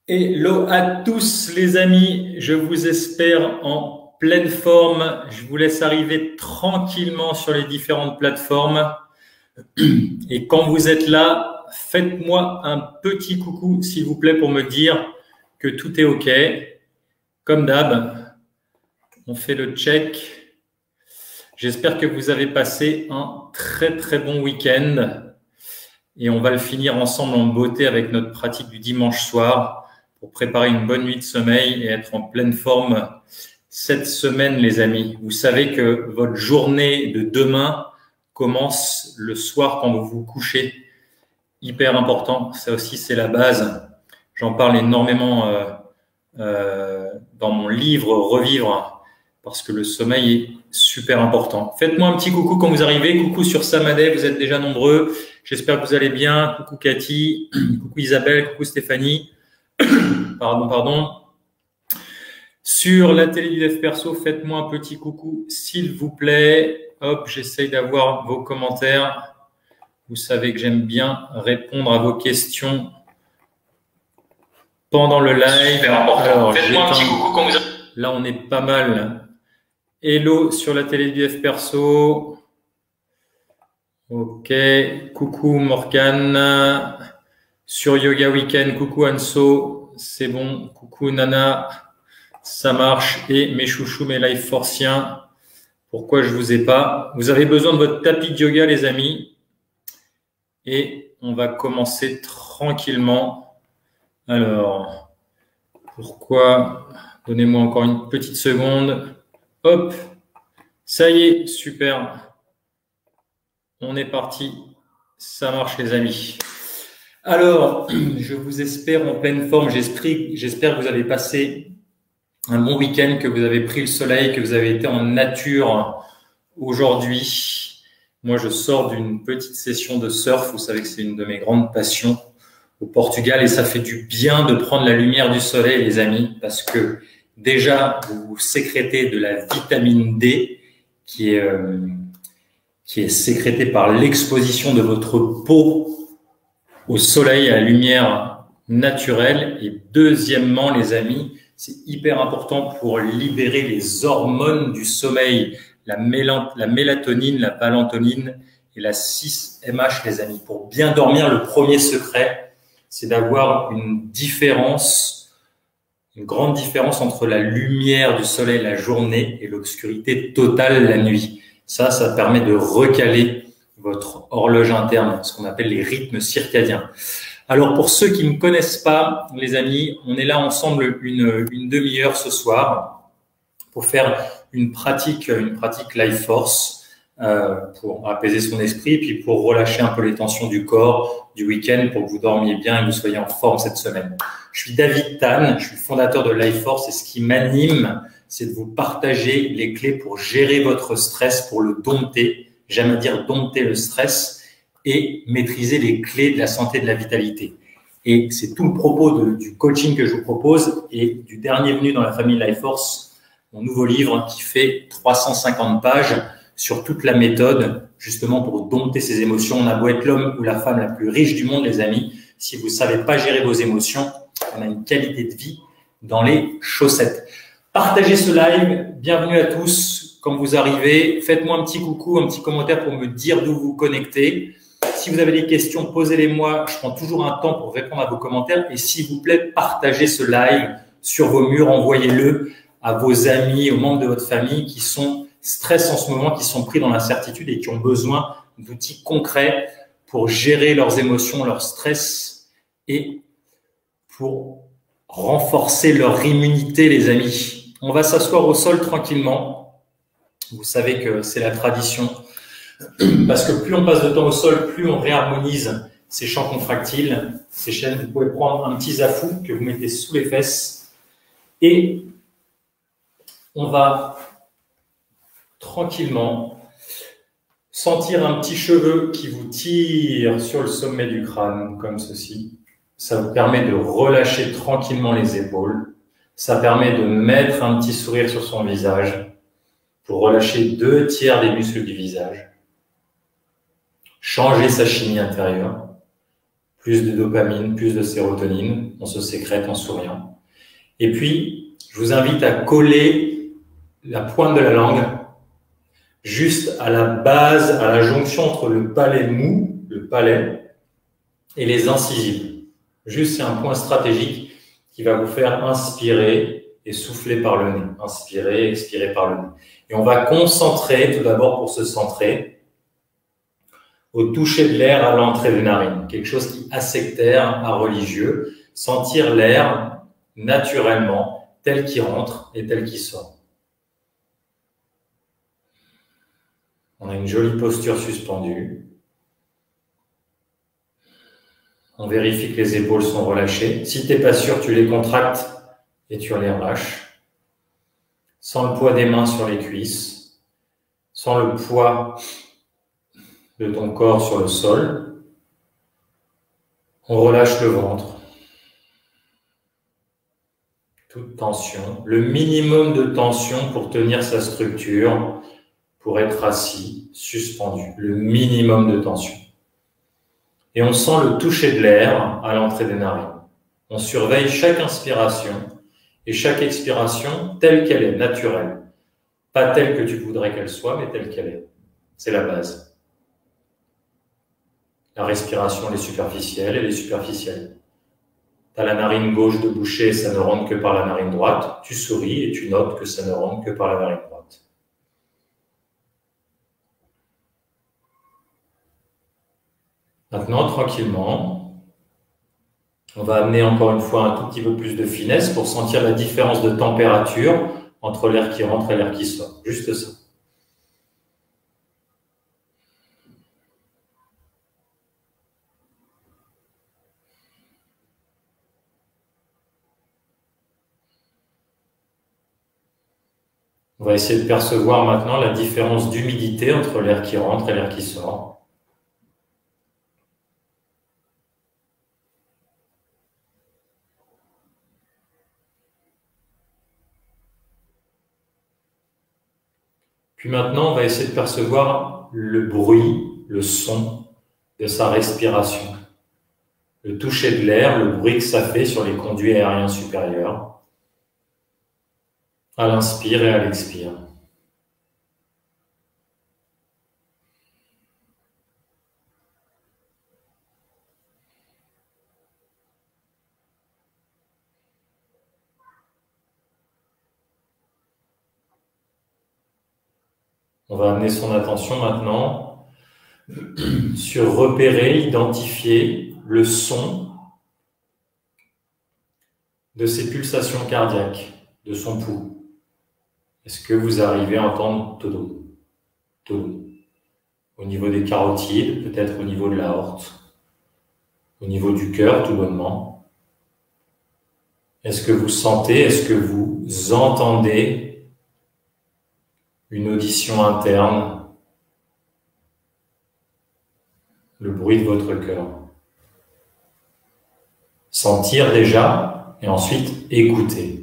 Hello à tous les amis, je vous espère en pleine forme. Je vous laisse arriver tranquillement sur les différentes plateformes. Et quand vous êtes là, faites-moi un petit coucou s'il vous plaît pour me dire que tout est OK. Comme d'hab, on fait le check. J'espère que vous avez passé un très bon week-end. Et on va le finir ensemble en beauté avec notre pratique du dimanche soir pour préparer une bonne nuit de sommeil et être en pleine forme cette semaine, les amis. Vous savez que votre journée de demain commence le soir quand vous vous couchez. Hyper important. Ça aussi, c'est la base. J'en parle énormément dans mon livre Revivre parce que le sommeil est super important. Faites-moi un petit coucou quand vous arrivez. Coucou sur Samadeh, vous êtes déjà nombreux. J'espère que vous allez bien. Coucou Cathy, coucou Isabelle, coucou Stéphanie. Pardon. Sur la télé du Dev Perso, faites-moi un petit coucou, s'il vous plaît. Hop, j'essaye d'avoir vos commentaires. Vous savez que j'aime bien répondre à vos questions pendant le live. Alors, faites-moi un petit coucou quand vous... Là, on est pas mal. Hello sur la télé du Dev Perso. Ok, coucou Morgane. Sur Yoga Weekend, coucou Anso, c'est bon. Coucou Nana, ça marche. Et mes chouchous, mes life forciens, pourquoi je vous ai pas? Vous avez besoin de votre tapis de yoga, les amis. Et on va commencer tranquillement. Alors, pourquoi? Donnez-moi encore une petite seconde. Hop, ça y est, super. On est parti. Ça marche, les amis. Alors, je vous espère en pleine forme. J'espère que vous avez passé un bon week-end, que vous avez pris le soleil, que vous avez été en nature aujourd'hui. Moi, je sors d'une petite session de surf. Vous savez que c'est une de mes grandes passions au Portugal et ça fait du bien de prendre la lumière du soleil, les amis, parce que déjà, vous sécrétez de la vitamine D qui est sécrétée par l'exposition de votre peau au soleil, à la lumière naturelle. Et deuxièmement, les amis, c'est hyper important pour libérer les hormones du sommeil, la mélatonine, la valentonine et la 6-MH, les amis. Pour bien dormir, le premier secret, c'est d'avoir une grande différence entre la lumière du soleil la journée et l'obscurité totale la nuit. Ça permet de recaler votre horloge interne, ce qu'on appelle les rythmes circadiens. Alors, pour ceux qui ne me connaissent pas, les amis, on est là ensemble une demi-heure ce soir pour faire une pratique Life Force pour apaiser son esprit, puis pour relâcher un peu les tensions du corps, du week-end, pour que vous dormiez bien et que vous soyez en forme cette semaine. Je suis David Tan, je suis le fondateur de Life Force et ce qui m'anime, c'est de vous partager les clés pour gérer votre stress, pour le dompter. J'aime dire dompter le stress et maîtriser les clés de la santé et de la vitalité. Et c'est tout le propos du coaching que je vous propose et du dernier venu dans la famille Life Force, mon nouveau livre qui fait 350 pages sur toute la méthode justement pour dompter ses émotions. On a beau être l'homme ou la femme la plus riche du monde, les amis. Si vous ne savez pas gérer vos émotions, on a une qualité de vie dans les chaussettes. Partagez ce live. Bienvenue à tous. Quand vous arrivez, faites-moi un petit coucou, un petit commentaire pour me dire d'où vous connectez. Si vous avez des questions, posez-les-moi. Je prends toujours un temps pour répondre à vos commentaires. Et s'il vous plaît, partagez ce live sur vos murs. Envoyez-le à vos amis, aux membres de votre famille qui sont stressés en ce moment, qui sont pris dans l'incertitude et qui ont besoin d'outils concrets pour gérer leurs émotions, leur stress et pour renforcer leur immunité, les amis. On va s'asseoir au sol tranquillement. Vous savez que c'est la tradition, parce que plus on passe de temps au sol, plus on réharmonise ces champs contractiles, ces chaînes. Vous pouvez prendre un petit zafou que vous mettez sous les fesses et on va tranquillement sentir un petit cheveu qui vous tire sur le sommet du crâne, comme ceci. Ça vous permet de relâcher tranquillement les épaules. Ça permet de mettre un petit sourire sur son visage pour relâcher 2/3 des muscles du visage. Changer sa chimie intérieure. plus de dopamine, plus de sérotonine, on se sécrète en souriant. Et puis, je vous invite à coller la pointe de la langue juste à la base, à la jonction entre le palais mou, le palais, et les incisives. Juste, c'est un point stratégique qui va vous faire inspirer et souffler par le nez. Inspirer, expirer par le nez. Et on va concentrer, tout d'abord pour se centrer, au toucher de l'air à l'entrée des narines. Quelque chose qui est asectaire, à religieux. Sentir l'air naturellement, tel qu'il rentre et tel qu'il sort. On a une jolie posture suspendue. On vérifie que les épaules sont relâchées. Si tu n'es pas sûr, tu les contractes et tu les relâches. Sans le poids des mains sur les cuisses. Sans le poids de ton corps sur le sol. On relâche le ventre. Toute tension. Le minimum de tension pour tenir sa structure, pour être assis, suspendu. Le minimum de tension. Et on sent le toucher de l'air à l'entrée des narines. On surveille chaque inspiration et chaque expiration telle qu'elle est, naturelle. Pas telle que tu voudrais qu'elle soit, mais telle qu'elle est. C'est la base. La respiration, elle est superficielle, elle est superficielle. Tu as la narine gauche de bouchée, ça ne rentre que par la narine droite. Tu souris et tu notes que ça ne rentre que par la narine droite. Maintenant, tranquillement, on va amener encore une fois un tout petit peu plus de finesse pour sentir la différence de température entre l'air qui rentre et l'air qui sort. Juste ça. On va essayer de percevoir maintenant la différence d'humidité entre l'air qui rentre et l'air qui sort. Puis maintenant, on va essayer de percevoir le bruit, le son de sa respiration. Le toucher de l'air, le bruit que ça fait sur les conduits aériens supérieurs. À l'inspire et à l'expire. On va amener son attention maintenant sur repérer, identifier le son de ses pulsations cardiaques, de son pouls. Est-ce que vous arrivez à entendre todo, todo, au niveau des carotides, peut-être au niveau de l'aorte, au niveau du cœur tout bonnement? Est-ce que vous sentez, est-ce que vous entendez une audition interne, le bruit de votre cœur? Sentir déjà et ensuite écouter.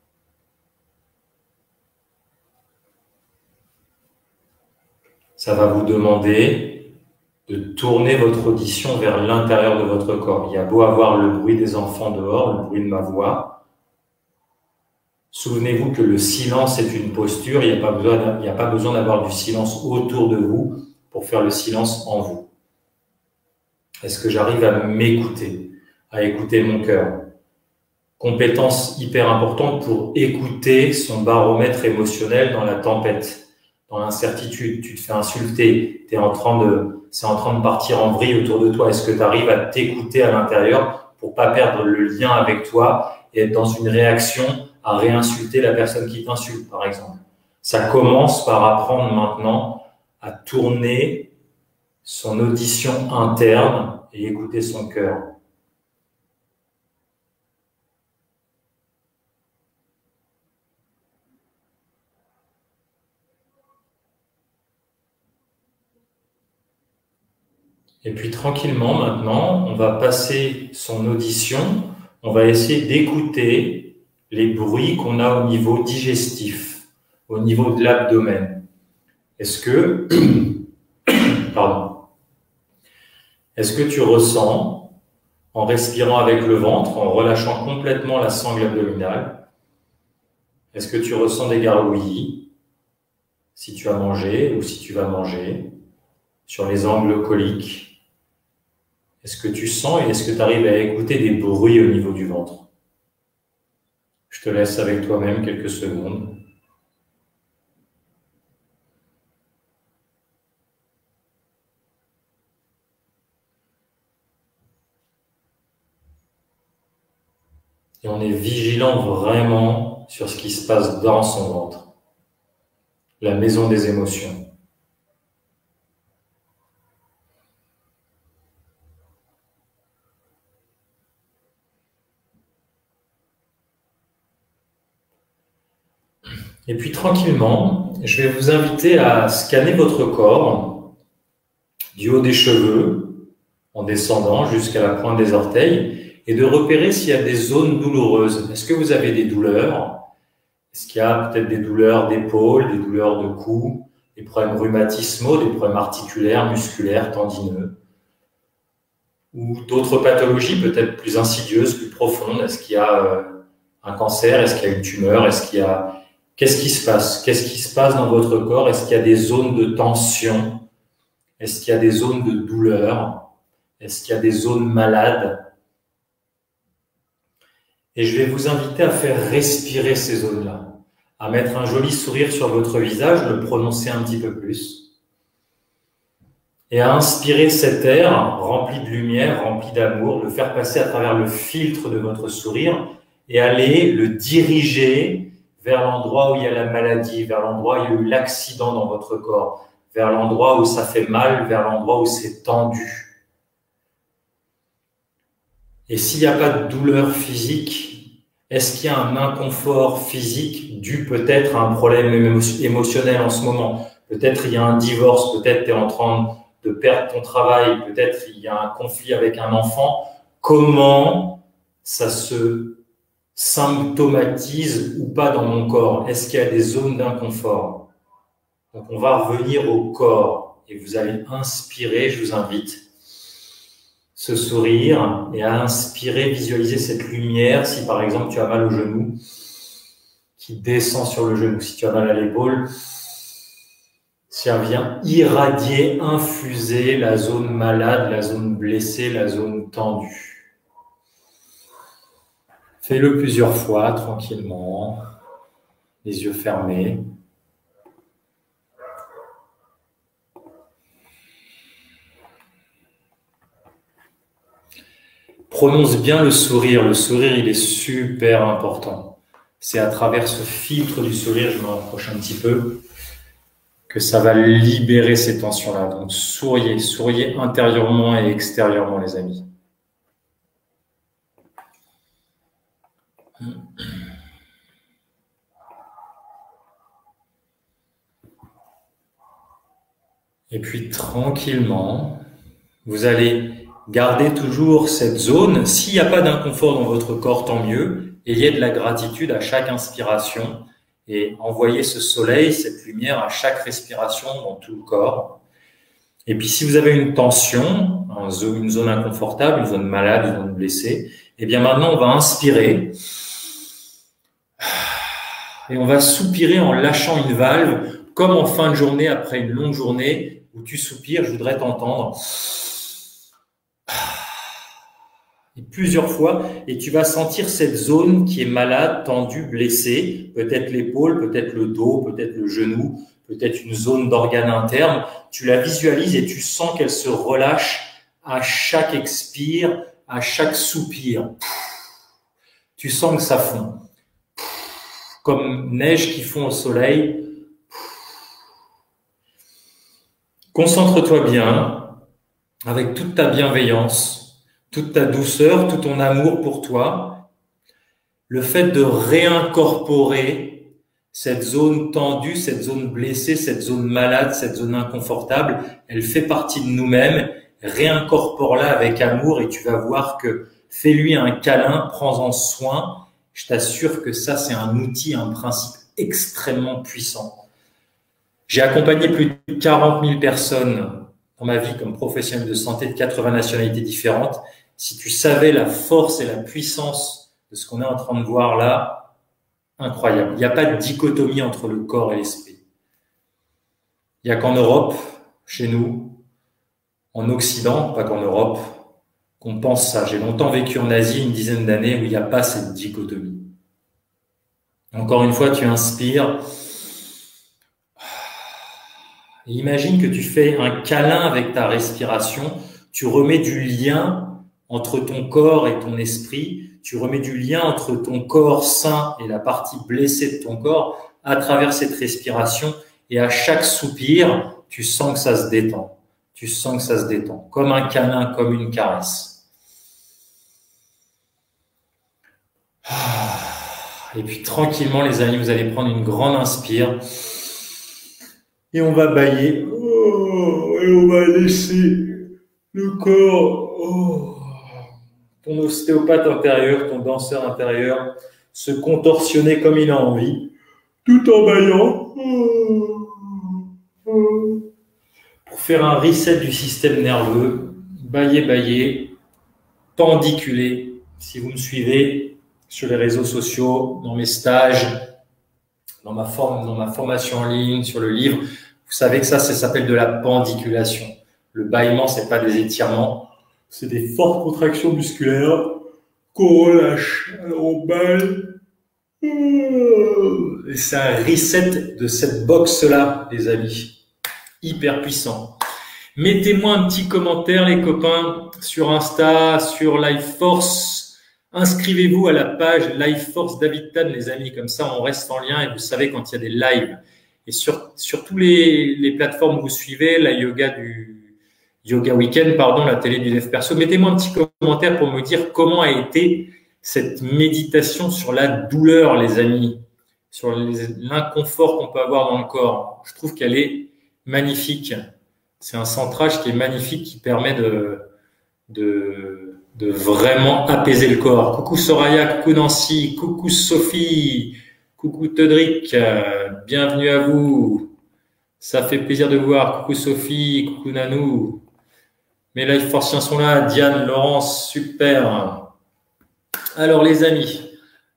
Ça va vous demander de tourner votre audition vers l'intérieur de votre corps. Il y a beau avoir le bruit des enfants dehors, le bruit de ma voix. Souvenez-vous que le silence est une posture, il n'y a pas besoin d'avoir du silence autour de vous pour faire le silence en vous. Est-ce que j'arrive à m'écouter, à écouter mon cœur? Compétence hyper importante pour écouter son baromètre émotionnel dans la tempête, dans l'incertitude. Tu te fais insulter, c'est en train de partir en vrille autour de toi. Est-ce que tu arrives à t'écouter à l'intérieur pour pas perdre le lien avec toi et être dans une réaction à réinsulter la personne qui t'insulte, par exemple? Ça commence par apprendre maintenant à tourner son audition interne et écouter son cœur. Et puis tranquillement maintenant, on va passer son audition, on va essayer d'écouter les bruits qu'on a au niveau digestif, au niveau de l'abdomen. Est-ce que, pardon, est-ce que tu ressens en respirant avec le ventre, en relâchant complètement la sangle abdominale. Est-ce que tu ressens des gargouillis si tu as mangé ou si tu vas manger sur les angles coliques? Est-ce que tu sens et est-ce que tu arrives à écouter des bruits au niveau du ventre? Je te laisse avec toi-même quelques secondes. Et on est vigilant vraiment sur ce qui se passe dans son ventre, la maison des émotions. Et puis tranquillement, je vais vous inviter à scanner votre corps du haut des cheveux, en descendant jusqu'à la pointe des orteils, et de repérer s'il y a des zones douloureuses. Est-ce que vous avez des douleurs? Est-ce qu'il y a peut-être des douleurs d'épaule, des douleurs de cou, des problèmes rhumatismaux, des problèmes articulaires, musculaires, tendineux? Ou d'autres pathologies peut-être plus insidieuses, plus profondes? Est-ce qu'il y a un cancer? Est-ce qu'il y a une tumeur? Est-ce qu'il y a... Qu'est-ce qui se passe? Qu'est-ce qui se passe dans votre corps? Est-ce qu'il y a des zones de tension? Est-ce qu'il y a des zones de douleur? Est-ce qu'il y a des zones malades? Et je vais vous inviter à faire respirer ces zones-là, à mettre un joli sourire sur votre visage, le prononcer un petit peu plus, et à inspirer cet air rempli de lumière, rempli d'amour, le faire passer à travers le filtre de votre sourire et aller le diriger vers l'endroit où il y a la maladie, vers l'endroit où il y a eu l'accident dans votre corps, vers l'endroit où ça fait mal, vers l'endroit où c'est tendu. Et s'il n'y a pas de douleur physique, est-ce qu'il y a un inconfort physique dû peut-être à un problème émotionnel en ce moment? Peut-être il y a un divorce, peut-être tu es en train de perdre ton travail, peut-être il y a un conflit avec un enfant. Comment ça se symptomatise ou pas dans mon corps? Est-ce qu'il y a des zones d'inconfort? Donc on va revenir au corps et vous allez inspirer, je vous invite, ce sourire et à inspirer, visualiser cette lumière. Si par exemple tu as mal au genou, qui descend sur le genou. Si tu as mal à l'épaule, ça vient irradier, infuser la zone malade, la zone blessée, la zone tendue. Fais-le plusieurs fois, tranquillement, les yeux fermés. Prononce bien le sourire. Le sourire, il est super important. C'est à travers ce filtre du sourire, je me rapproche un petit peu, que ça va libérer ces tensions-là. Donc, souriez, souriez intérieurement et extérieurement, les amis. Et puis, tranquillement, vous allez garder toujours cette zone. S'il n'y a pas d'inconfort dans votre corps, tant mieux. Ayez de la gratitude à chaque inspiration et envoyez ce soleil, cette lumière à chaque respiration dans tout le corps. Et puis, si vous avez une tension, une zone inconfortable, une zone malade, une zone blessée, eh bien maintenant, on va inspirer et on va soupirer en lâchant une valve, comme en fin de journée, après une longue journée où tu soupires, je voudrais t'entendre. Et plusieurs fois, et tu vas sentir cette zone qui est malade, tendue, blessée, peut-être l'épaule, peut-être le dos, peut-être le genou, peut-être une zone d'organe interne. Tu la visualises et tu sens qu'elle se relâche à chaque expire, à chaque soupir. Tu sens que ça fond. Comme neige qui fond au soleil. Concentre-toi bien, avec toute ta bienveillance, toute ta douceur, tout ton amour pour toi, le fait de réincorporer cette zone tendue, cette zone blessée, cette zone malade, cette zone inconfortable, elle fait partie de nous-mêmes. Réincorpore-la avec amour et tu vas voir que fais-lui un câlin, prends-en soin. Je t'assure que ça, c'est un outil, un principe extrêmement puissant. J'ai accompagné plus de 40 000 personnes dans ma vie comme professionnel de santé de 80 nationalités différentes. Si tu savais la force et la puissance de ce qu'on est en train de voir là, incroyable. Il n'y a pas de dichotomie entre le corps et l'esprit. Il n'y a qu'en Europe, chez nous, en Occident, pas qu'en Europe, qu'on pense ça. J'ai longtemps vécu en Asie, une dizaine d'années, où il n'y a pas cette dichotomie. Encore une fois, tu inspires. Et imagine que tu fais un câlin avec ta respiration. Tu remets du lien entre ton corps et ton esprit. Tu remets du lien entre ton corps sain et la partie blessée de ton corps à travers cette respiration. Et à chaque soupir, tu sens que ça se détend. Tu sens que ça se détend. Comme un câlin, comme une caresse. Et puis tranquillement, les amis, vous allez prendre une grande inspire. Et on va bailler. Et on va laisser le corps, ton ostéopathe intérieur, ton danseur intérieur, se contorsionner comme il a envie, tout en baillant. Pour faire un reset du système nerveux, bailler, pendiculer. Si vous me suivez sur les réseaux sociaux, dans mes stages, dans ma formation en ligne, sur le livre, vous savez que ça s'appelle de la pendiculation. Le bâillement, c'est pas des étirements, c'est des fortes contractions musculaires qu'on relâche. Alors on baille. Et c'est un reset de cette boxe-là, les amis. Hyper puissant. Mettez-moi un petit commentaire, les copains, sur Insta, sur Lifeforce. Inscrivez-vous à la page Lifeforce David Tan, les amis. Comme ça, on reste en lien et vous savez quand il y a des lives. Et sur tous les plateformes où vous suivez, la Yoga Weekend, la télé du dev perso, mettez-moi un petit commentaire pour me dire comment a été cette méditation sur la douleur, les amis, sur l'inconfort qu'on peut avoir dans le corps. Je trouve qu'elle est magnifique. C'est un centrage qui est magnifique, qui permet de vraiment apaiser le corps. Coucou Soraya, coucou Nancy, coucou Sophie, coucou Todrick, bienvenue à vous. Ça fait plaisir de vous voir. Coucou Sophie, coucou Nanou. Mes Lifeforciens sont là. Diane, Laurence, super. Alors les amis,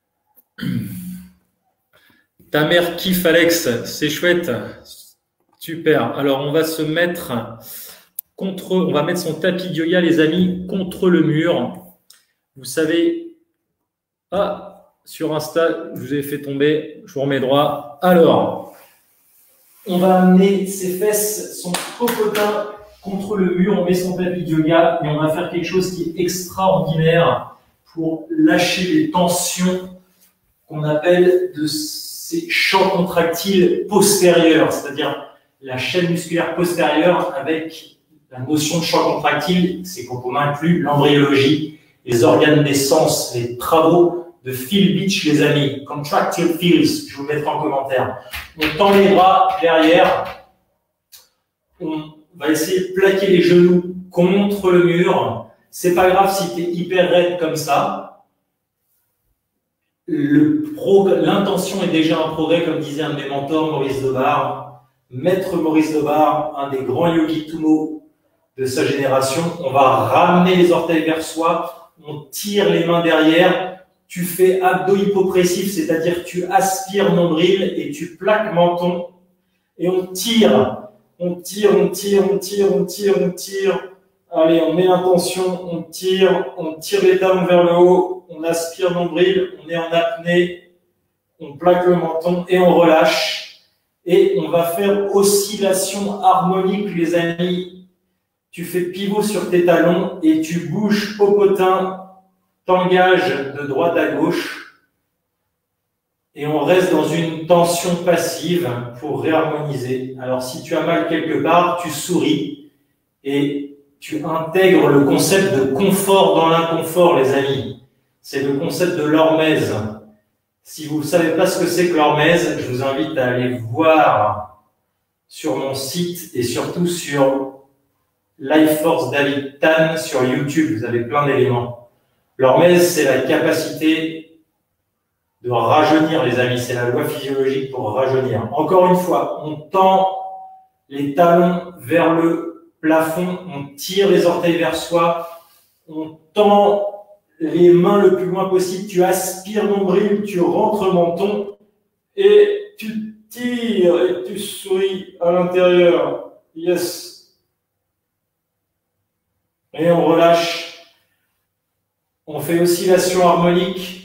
ta mère kiffe Alex, c'est chouette. Super. Alors on va se mettre on va mettre son tapis de yoga, les amis, contre le mur. Vous savez, sur Insta, je vous ai fait tomber, je vous remets droit. Alors, on va amener ses fesses, son popotin contre le mur, on met son tapis de yoga et on va faire quelque chose qui est extraordinaire pour lâcher les tensions qu'on appelle de ces champs contractiles postérieurs, c'est-à-dire la chaîne musculaire postérieure avec la notion de champ contractile, c'est qu'on inclut l'embryologie, les organes des sens, les travaux de Phil Beach, les amis. Contractile Fields, je vous le mettrai en commentaire. On tend les bras derrière. On va essayer de plaquer les genoux contre le mur. C'est pas grave si tu es hyper raide comme ça. L'intention est déjà un progrès, comme disait un de mes mentors, Maurice Debar. Maître Maurice Debar, un des grands yogis Tumo de sa génération. On va ramener les orteils vers soi. On tire les mains derrière. Tu fais abdos hypopressif, c'est-à-dire tu aspires nombril et tu plaques menton. Et on tire. On tire. Allez, on met l'intention, on tire les talons vers le haut, on aspire nombril, on est en apnée, on plaque le menton et on relâche. Et on va faire oscillation harmonique, les amis. Tu fais pivot sur tes talons et tu bouges popotin, t'engages de droite à gauche. Et on reste dans une tension passive pour réharmoniser. Alors, si tu as mal quelque part, tu souris et tu intègres le concept de confort dans l'inconfort, les amis. C'est le concept de l'hormèse. Si vous ne savez pas ce que c'est que l'hormèse, je vous invite à aller voir sur mon site et surtout sur Lifeforce David Tan sur YouTube. Vous avez plein d'éléments. L'hormèse, c'est la capacité de rajeunir, les amis. C'est la loi physiologique pour rajeunir. Encore une fois, on tend les talons vers le plafond, on tire les orteils vers soi, On tend les mains le plus loin possible. Tu aspires nombril, tu rentres menton et tu tires et tu souris à l'intérieur. Yes. Et on relâche. On fait oscillation harmonique.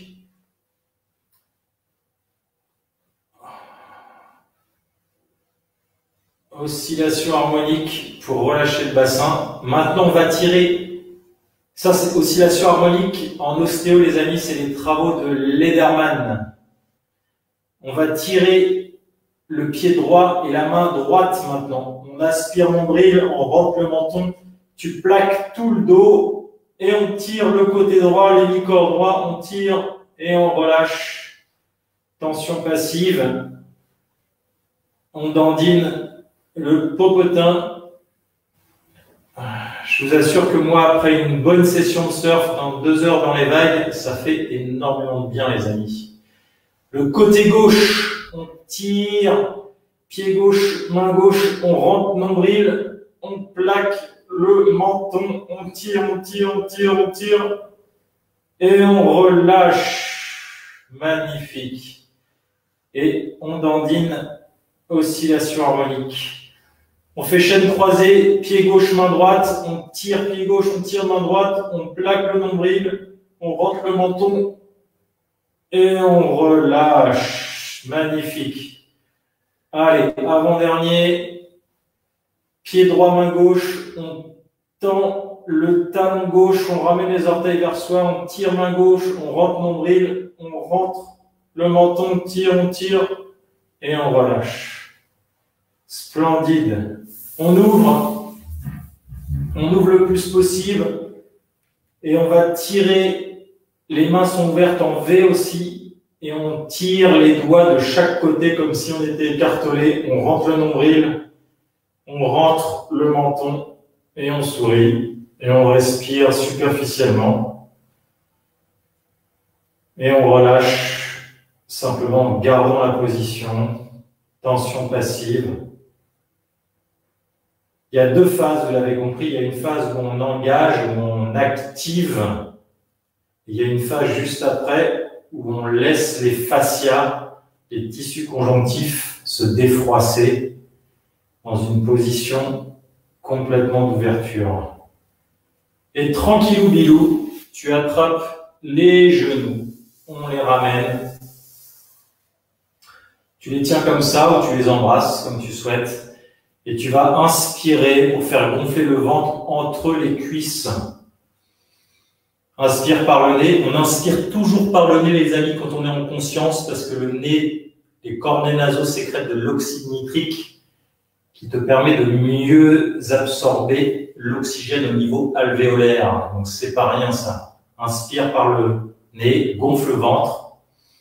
Oscillation harmonique pour relâcher le bassin. Maintenant, on va tirer. Ça, c'est oscillation harmonique. En ostéo, les amis, c'est les travaux de Lederman. On va tirer le pied droit et la main droite maintenant. On aspire nombril, on rentre le menton. Tu plaques tout le dos et on tire le côté droit, l'hémicorps droit. On tire et on relâche. Tension passive. On dandine le popotin. Je vous assure que moi, après une bonne session de surf, dans 2 heures dans les vagues, ça fait énormément de bien, les amis. Le côté gauche, on tire, pied gauche, main gauche, on rentre nombril, on plaque le menton, on tire, on tire, on tire, on tire, et on relâche. Magnifique. Et on dandine, oscillation harmonique. On fait chaîne croisée, pied gauche, main droite, on tire pied gauche, on tire main droite, on plaque le nombril, on rentre le menton et on relâche. Magnifique. Allez, avant-dernier, pied droit, main gauche, on tend le talon gauche, on ramène les orteils vers soi, on tire main gauche, on rentre nombril, on rentre le menton, on tire et on relâche. Splendide. On ouvre le plus possible et on va tirer, les mains sont ouvertes en V aussi et on tire les doigts de chaque côté comme si on était écartelé. On rentre le nombril, on rentre le menton et on sourit et on respire superficiellement et on relâche simplement en gardant la position, tension passive. Il y a 2 phases, vous l'avez compris. Il y a une phase où on engage, où on active. Il y a une phase juste après où on laisse les fascias, les tissus conjonctifs se défroisser dans une position complètement d'ouverture. Et tranquillou bilou, tu attrapes les genoux. On les ramène. Tu les tiens comme ça ou tu les embrasses comme tu souhaites. Et tu vas inspirer pour faire gonfler le ventre entre les cuisses. Inspire par le nez. On inspire toujours par le nez, les amis, quand on est en conscience, parce que le nez, les cornets nasaux sécrètent de l'oxyde nitrique qui te permet de mieux absorber l'oxygène au niveau alvéolaire. Donc, c'est pas rien, ça. Inspire par le nez, gonfle le ventre.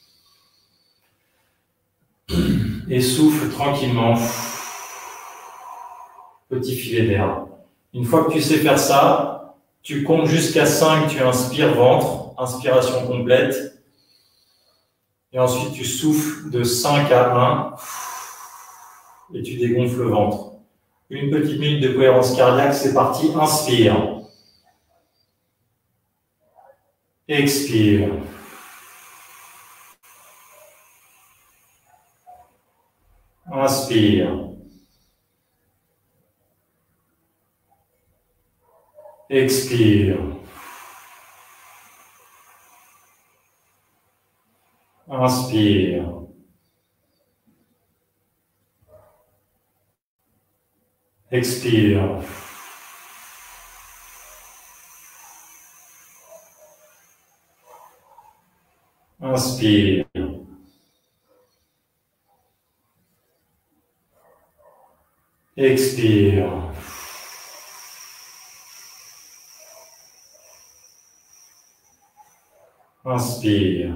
Et souffle tranquillement. Petit filet d'air. Une fois que tu sais faire ça, tu comptes jusqu'à 5, tu inspires ventre, inspiration complète. Et ensuite, tu souffles de 5 à 1 et tu dégonfles le ventre. Une petite minute de cohérence cardiaque, c'est parti. Inspire. Expire. Inspire. Expire. Inspire. Expire. Inspire. Expire. Inspire.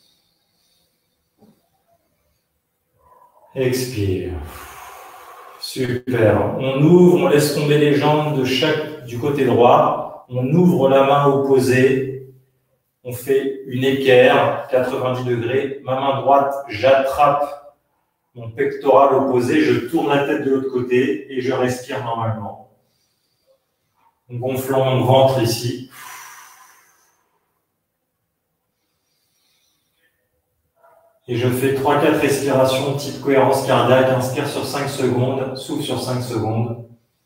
Expire. Super. On ouvre, on laisse tomber les jambes du côté droit. On ouvre la main opposée. On fait une équerre, 90 degrés. Ma main droite, j'attrape mon pectoral opposé. Je tourne la tête de l'autre côté et je respire normalement. En gonflant mon ventre ici. Et je fais 3-4 respirations type cohérence cardiaque. Inspire sur 5 secondes, souffle sur 5 secondes.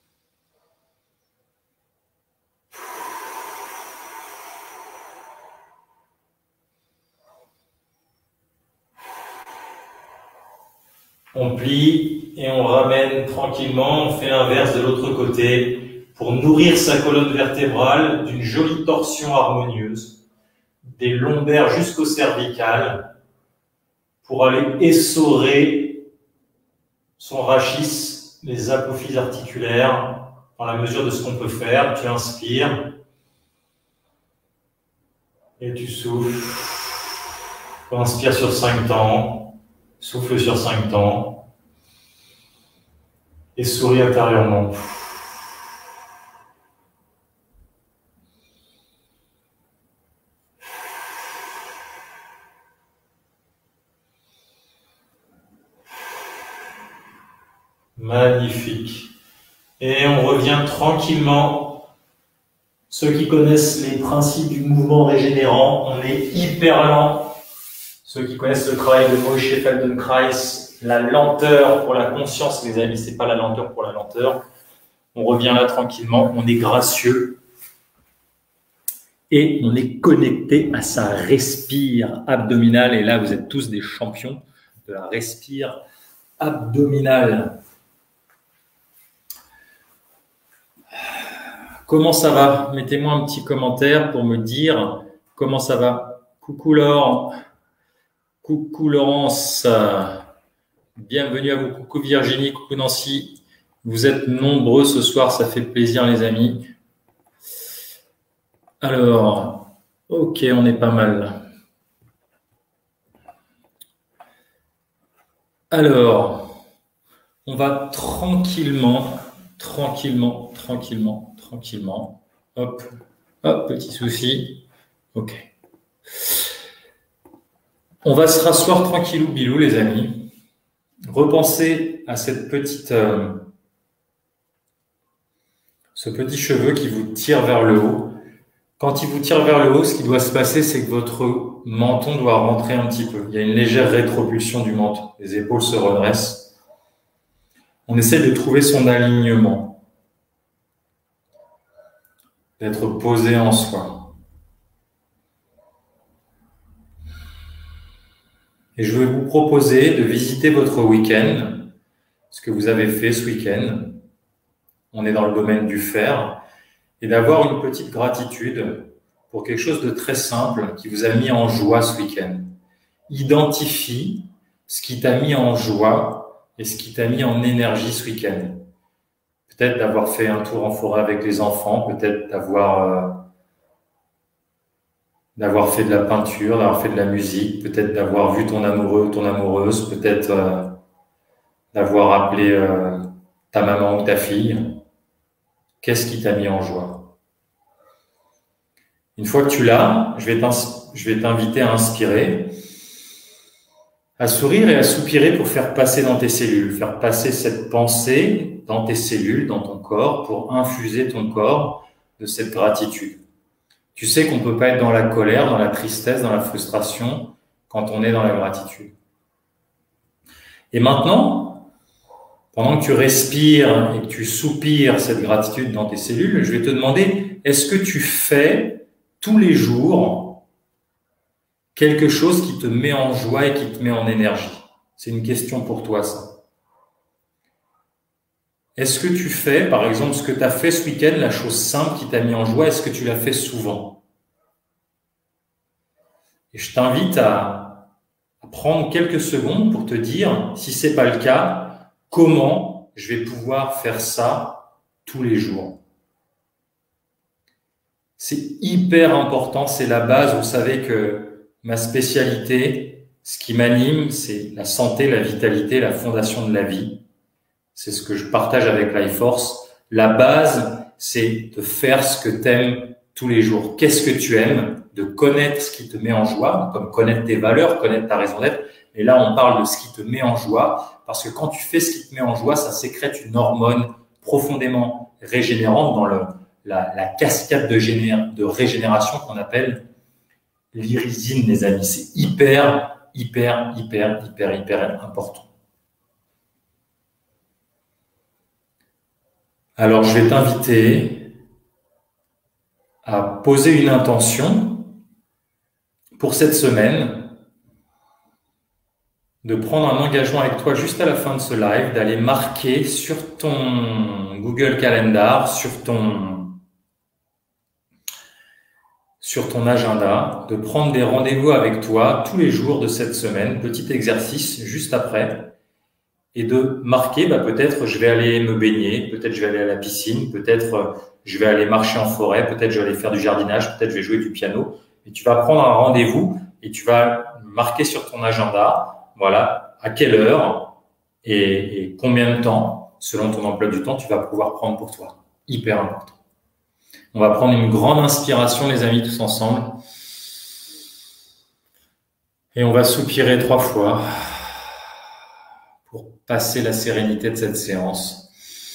On plie et on ramène tranquillement, on fait l'inverse de l'autre côté pour nourrir sa colonne vertébrale d'une jolie torsion harmonieuse, des lombaires jusqu'au cervical, pour aller essorer son rachis, les apophyses articulaires, dans la mesure de ce qu'on peut faire. Tu inspires et tu souffles. Inspire sur 5 temps. Souffle sur 5 temps et souris intérieurement. Magnifique. Et on revient tranquillement. Ceux qui connaissent les principes du mouvement régénérant, on est hyper lent. Ceux qui connaissent le travail de Moshe Feldenkrais, la lenteur pour la conscience, les amis, c'est pas la lenteur pour la lenteur. On revient là tranquillement, on est gracieux et on est connecté à sa respire abdominale. Et là, vous êtes tous des champions de la respire abdominale. Comment ça va? Mettez-moi un petit commentaire pour me dire comment ça va. Coucou Laure. Coucou Laurence, bienvenue à vous. Coucou Virginie, coucou Nancy. Vous êtes nombreux ce soir, ça fait plaisir les amis. Alors, ok, on est pas mal. Alors, on va tranquillement. Hop, hop, petit souci. Ok. On va se rasseoir tranquillou bilou, les amis. Repensez à cette petite, ce petit cheveu qui vous tire vers le haut. Quand il vous tire vers le haut, ce qui doit se passer, c'est que votre menton doit rentrer un petit peu. Il y a une légère rétropulsion du menton. Les épaules se redressent. On essaie de trouver son alignement, d'être posé en soi. Et je vais vous proposer de visiter votre week-end, ce que vous avez fait ce week-end. On est dans le domaine du faire. Et d'avoir une petite gratitude pour quelque chose de très simple qui vous a mis en joie ce week-end. Identifie ce qui t'a mis en joie et ce qui t'a mis en énergie ce week-end. Peut-être d'avoir fait un tour en forêt avec les enfants, peut-être d'avoir fait de la peinture, d'avoir fait de la musique, peut-être d'avoir vu ton amoureux, ton amoureuse, peut-être d'avoir appelé ta maman ou ta fille. Qu'est-ce qui t'a mis en joie? Une fois que tu l'as, je vais t'inviter à inspirer, à sourire et à soupirer pour faire passer dans tes cellules, faire passer cette pensée dans tes cellules, dans ton corps, pour infuser ton corps de cette gratitude. Tu sais qu'on ne peut pas être dans la colère, dans la tristesse, dans la frustration quand on est dans la gratitude. Et maintenant, pendant que tu respires et que tu soupires cette gratitude dans tes cellules, je vais te demander, est-ce que tu fais tous les jours quelque chose qui te met en joie et qui te met en énergie? C'est une question pour toi, ça. Est-ce que tu fais, par exemple, ce que tu as fait ce week-end, la chose simple qui t'a mis en joie, est-ce que tu l'as fait souvent? Et je t'invite à prendre quelques secondes pour te dire, si ce n'est pas le cas, comment je vais pouvoir faire ça tous les jours. C'est hyper important, c'est la base. Vous savez que ma spécialité, ce qui m'anime, c'est la santé, la vitalité, la fondation de la vie. C'est ce que je partage avec Life Force. La base, c'est de faire ce que tu aimes tous les jours. Qu'est-ce que tu aimes? De connaître ce qui te met en joie, comme connaître tes valeurs, connaître ta raison d'être. Et là, on parle de ce qui te met en joie, parce que quand tu fais ce qui te met en joie, ça sécrète une hormone profondément régénérante dans la cascade de régénération qu'on appelle l'irisine, les amis. C'est hyper hyper important. Alors, je vais t'inviter à poser une intention pour cette semaine, de prendre un engagement avec toi juste à la fin de ce live, d'aller marquer sur ton Google Calendar, sur ton agenda, de prendre des rendez-vous avec toi tous les jours de cette semaine, petit exercice juste après, et de marquer, peut-être je vais aller me baigner, peut-être je vais aller à la piscine, peut-être je vais aller marcher en forêt, peut-être je vais aller faire du jardinage, peut-être je vais jouer du piano, et tu vas prendre un rendez-vous et tu vas marquer sur ton agenda, voilà, à quelle heure et combien de temps, selon ton emploi du temps, tu vas pouvoir prendre pour toi. Hyper important. On va prendre une grande inspiration, les amis, tous ensemble. Et on va soupirer 3 fois pour passer la sérénité de cette séance.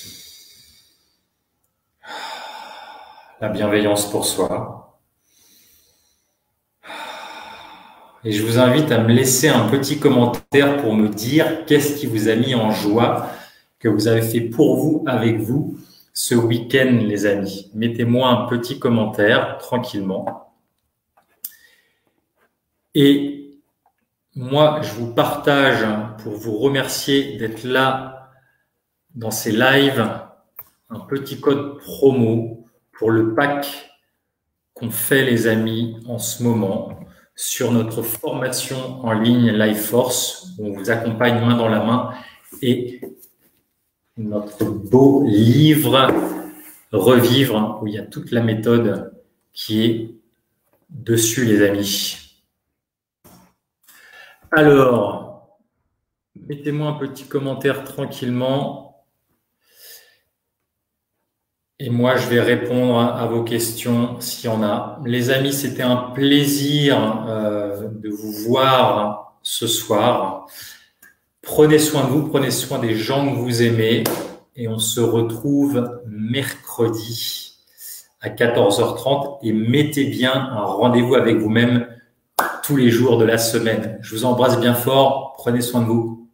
La bienveillance pour soi. Et je vous invite à me laisser un petit commentaire pour me dire qu'est-ce qui vous a mis en joie, que vous avez fait pour vous, avec vous, ce week-end, les amis. Mettez-moi un petit commentaire, tranquillement. Et moi, je vous partage, pour vous remercier d'être là dans ces lives, un petit code promo pour le pack qu'on fait, les amis, en ce moment, sur notre formation en ligne Life Force, où on vous accompagne main dans la main, et notre beau livre Revivre, où il y a toute la méthode qui est dessus, les amis. Alors, mettez-moi un petit commentaire tranquillement. Et moi, je vais répondre à vos questions s'il y en a. Les amis, c'était un plaisir de vous voir ce soir. Prenez soin de vous, prenez soin des gens que vous aimez. Et on se retrouve mercredi à 14h30. Et mettez bien un rendez-vous avec vous-même tous les jours de la semaine. Je vous embrasse bien fort. Prenez soin de vous.